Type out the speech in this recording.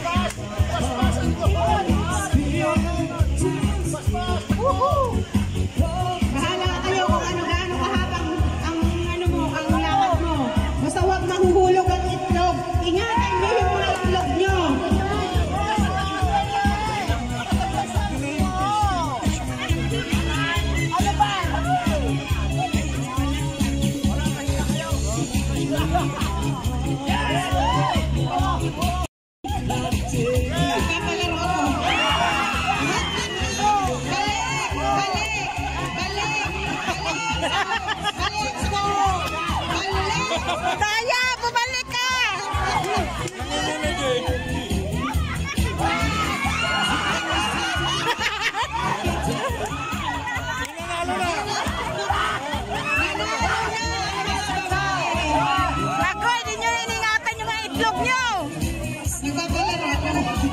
Bahala kayo kung ano gaano kahabang ang ano mo, ang lakad mo. Basta huwag mahuhulog ang itlog. Ingatan niyo yung mga itlog niyo. Daya, bumalik ka! Ako, hindi nyo iningatan yung mga itlog nyo! Nagpapalaro.